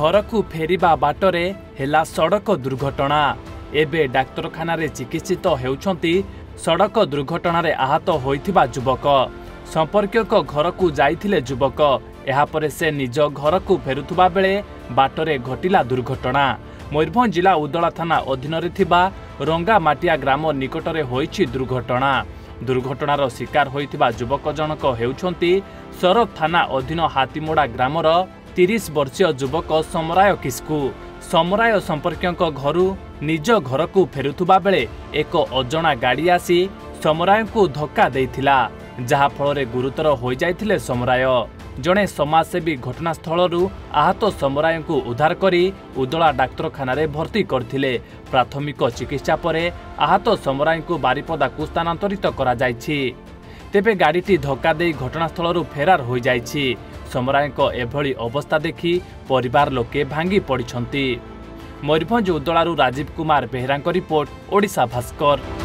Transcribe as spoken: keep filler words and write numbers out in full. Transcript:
घर को फेरिबा बाटरे हेला सड़क दुर्घटना। एबे डाक्तरखाना रे चिकित्सित हेउछंती सड़क दुर्घटना आहत होइथिबा युवक। संपर्क घर को जाइथिले युवक। एहापरे से निज घर को फेरुथुबा बेले बाटरे घटिला दुर्घटना। मयूरभंज जिला उदला थाना अधीन थिबा रंगामाटिया ग्राम निकटरे होइछि दुर्घटना। दुर्घटनार शिकार होइथिबा युवक जनक हेउछंती सरब थाना अधीन हातीमोड़ा ग्रामर तीस वर्षीय युवक समराय किस्कु। समराय संपर्क घरु निज घर को फेरुथुबा बेले एक अजणा गाड़ी आसी समराय को धक्का देइथिला, जहा फल गुरुतर हो जाइथिले समराय। जड़े समाजसेवी घटनास्थल आहत समराय को उद्धार करी उदला डाक्तरखाना रे भर्ती करथिले। प्राथमिक चिकित्सा परे आहत समराय को बारिपदा को स्थानांतरित करा जाइछि। तेबे गाड़ीटी धक्का दे घटनास्थल फेरार हो जाइछि। समराय को एभली अवस्था देखि परिवार लोके भांगी पड़िछंती। मयूरभंज उदलारू राजीव कुमार बेहरा रिपोर्ट, ओडिशा भास्कर।